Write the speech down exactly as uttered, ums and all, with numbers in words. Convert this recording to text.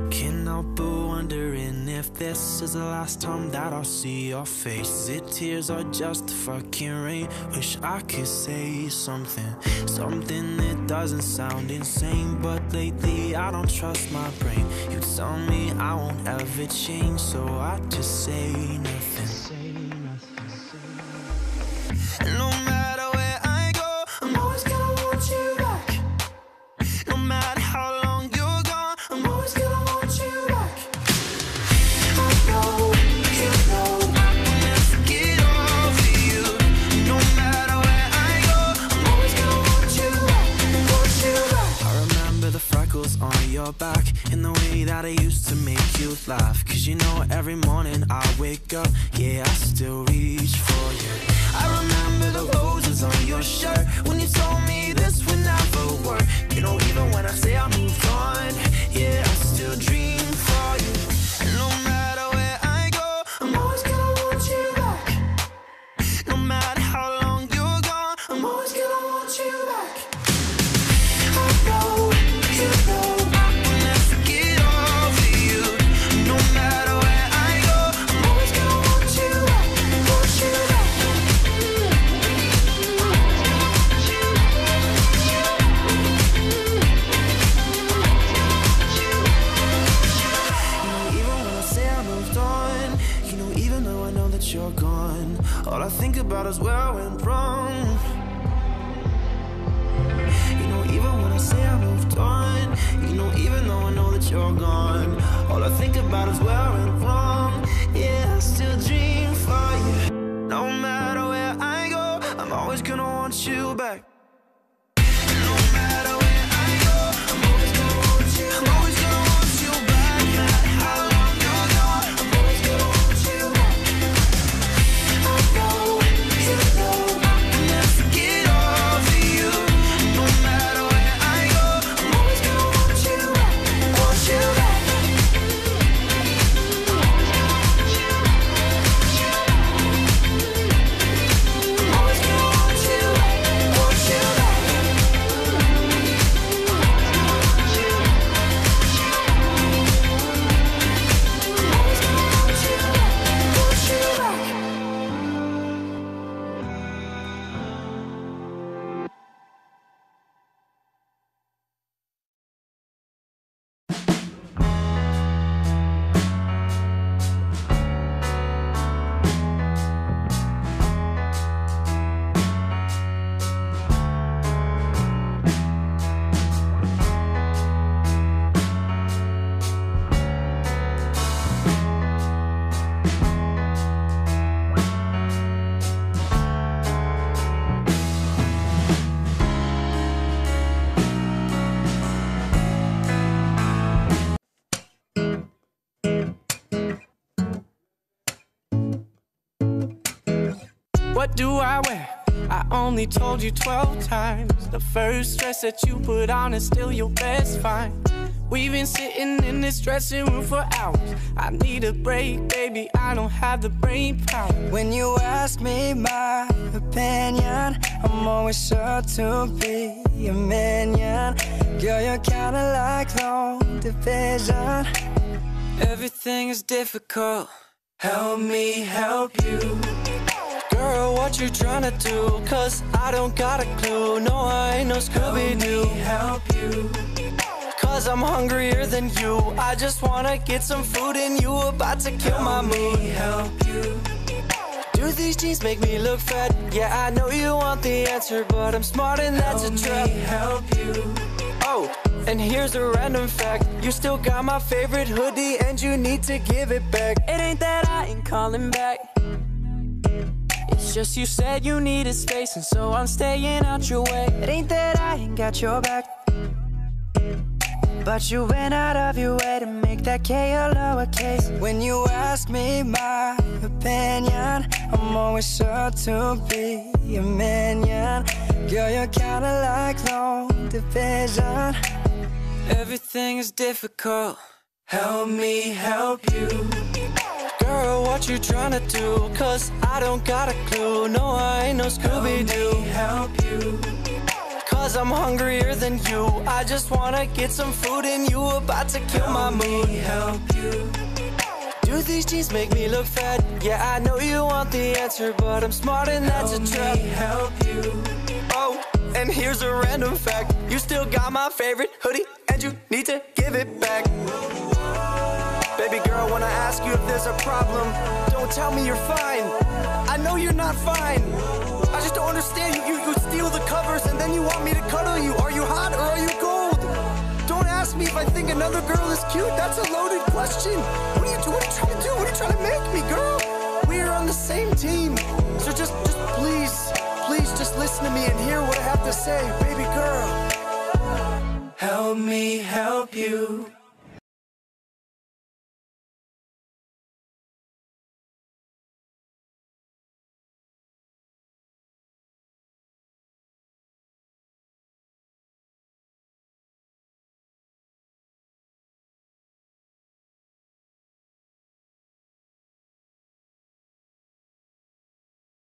Can't help but wondering if this is the last time that I'll see your face. Is it tears or just the fucking rain? Wish I could say something, something that doesn't sound insane, but lately I don't trust my brain. You tell me I won't ever change, so I just say nothing. No matter where I go, I'm always gonna want you back. No matter how long you're gone, I'm always gonna want you back. I know, you know, I will never get over you. No matter where I go, I'm always gonna want you back, want you back. I remember the freckles on your back and the way that I used to make you laugh. Cause you know every morning I wake up, yeah, I still reach for you. I remember the roses on your shirt when you told me this would never work. You know, even when I say I moved on, yeah, I still dream for you. And no matter where I go, I'm always gonna want you back. No matter how long you're gone, I'm always gonna want you back. I know, you know, I will never get over you. No matter where I go, I'm always gonna want you back, want you back. You're gone. All I think about is where I went wrong. You know, even when I say I moved on, you know, even though I know that you're gone, all I think about is where I went wrong. Yeah, I still dream for you. No matter where I go, I'm always gonna want you back. No matter where I go, I'm always gonna want you. I'm always gonna want you back. No matter how long you're gone, I'm always gonna want you back. What do I wear? I only told you twelve times. The first dress that you put on is still your best find. We've been sitting in this dressing room for hours. I need a break, baby, I don't have the brain power. When you ask me my opinion, I'm always sure to be a minion. Girl, you're kinda like long division. Everything is difficult, help me help you. Girl, what you tryna do? Cause I don't got a clue. No, I ain't no Scooby-Doo. Help you. Cause I'm hungrier than you. I just wanna get some food and you about to kill my mood. Help you. Do these jeans make me look fat? Yeah, I know you want the answer, but I'm smart and that's a trap. Help you. Oh, and here's a random fact. You still got my favorite hoodie and you need to give it back. It ain't that I ain't calling back. It's just you said you needed space, and so I'm staying out your way. It ain't that I ain't got your back, but you went out of your way to make that K a lowercase. When you ask me my opinion, I'm always sure to be a minion. Girl, you're kinda like long division. Everything is difficult, help me help you. Girl, what you tryna do? Cause I don't got a clue. No, I ain't no Scooby-Doo. Help me help you. cause I'm hungrier than you. I just wanna get some food and you about to kill my mood. Help you. Do these jeans make me look fat? Yeah, I know you want the answer, but I'm smart and that's a trap. Help you. Oh, and here's a random fact. You still got my favorite hoodie and you need to give it back. Baby girl, when I ask you if there's a problem, don't tell me you're fine. I know you're not fine. I just don't understand. You, you, you steal the covers and then you want me to cuddle you. Are you hot or are you cold? Don't ask me if I think another girl is cute. That's a loaded question. What are you doing? What are you trying to do? What are you trying to make me, girl? We are on the same team. So just, just please, please just listen to me and hear what I have to say, baby girl. Help me help you.